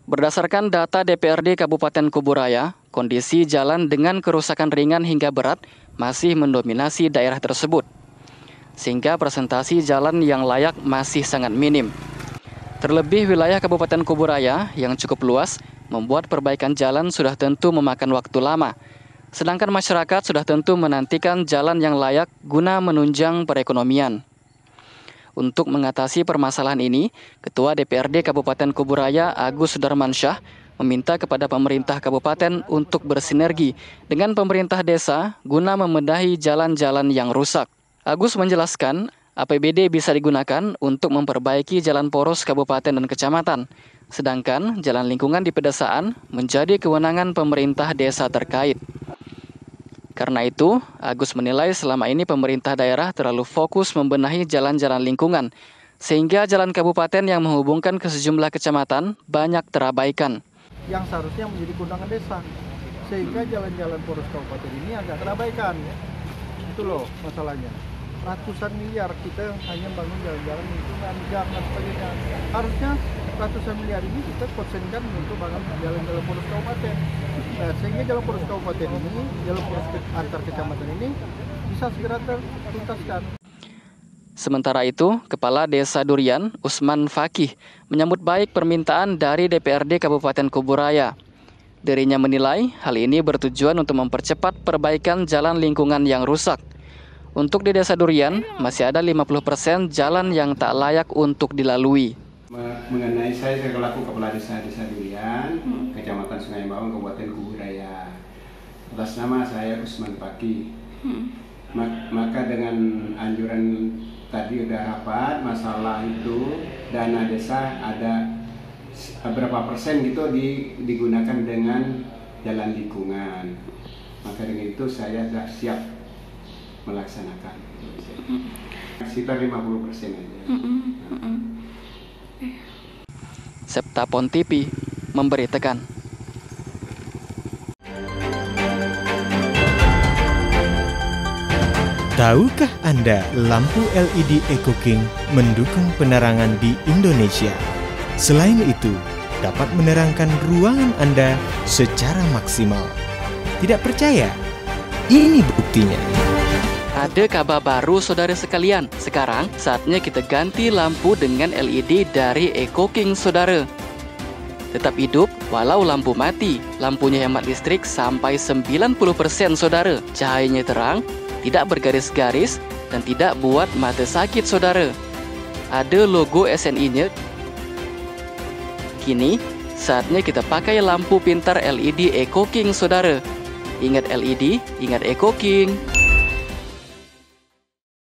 Berdasarkan data DPRD Kabupaten Kuburaya, kondisi jalan dengan kerusakan ringan hingga berat masih mendominasi daerah tersebut, sehingga presentasi jalan yang layak masih sangat minim. Terlebih wilayah Kabupaten Kuburaya yang cukup luas membuat perbaikan jalan sudah tentu memakan waktu lama, sedangkan masyarakat sudah tentu menantikan jalan yang layak guna menunjang perekonomian. Untuk mengatasi permasalahan ini, Ketua DPRD Kabupaten Kuburaya Agus Sudarmansyah meminta kepada pemerintah kabupaten untuk bersinergi dengan pemerintah desa guna membenahi jalan-jalan yang rusak. Agus menjelaskan, APBD bisa digunakan untuk memperbaiki jalan poros kabupaten dan kecamatan, sedangkan jalan lingkungan di pedesaan menjadi kewenangan pemerintah desa terkait. Karena itu, Agus menilai selama ini pemerintah daerah terlalu fokus membenahi jalan-jalan lingkungan, sehingga jalan kabupaten yang menghubungkan ke sejumlah kecamatan banyak terabaikan. Yang seharusnya menjadi kewenangan desa, sehingga jalan-jalan poros kabupaten ini agak terabaikan. Itu loh masalahnya. Ratusan miliar kita hanya bangun jalan-jalan lingkungan, gang dan sebagainya. Harusnya ratusan miliar ini kita konsentrasikan untuk bangun jalan-jalan poros kabupaten. Sehingga jalan poros kabupaten ini, jalan poros antar kecamatan ini bisa segera tertuntaskan. Sementara itu, Kepala Desa Durian, Usman Fakih, menyambut baik permintaan dari DPRD Kabupaten Kuburaya. Dirinya menilai hal ini bertujuan untuk mempercepat perbaikan jalan lingkungan yang rusak. Untuk di Desa Durian, masih ada 50% jalan yang tak layak untuk dilalui. Mengenai saya selaku Kepala Desa Durian, Kecamatan Sungai Bawang, Kabupaten Kuburaya. Atas nama saya Usman Fakih. Maka dengan anjuran tadi udah rapat masalah itu, dana desa ada berapa persen gitu digunakan dengan jalan lingkungan. Maka dengan itu saya sudah siap melaksanakan. Sekitar 50% aja. Septapon TV memberitakan. Tahukah Anda lampu LED Eco King mendukung penerangan di Indonesia? Selain itu, dapat menerangkan ruangan Anda secara maksimal. Tidak percaya? Ini buktinya. Ada kabar baru saudara sekalian. Sekarang saatnya kita ganti lampu dengan LED dari Eco King saudara. Tetap hidup walau lampu mati. Lampunya hemat listrik sampai 90% saudara. Cahayanya terang, tidak bergaris-garis, dan tidak buat mata sakit saudara. Ada logo SNI-nya. Kini saatnya kita pakai lampu pintar LED Eco King saudara. Ingat LED, ingat Eco King.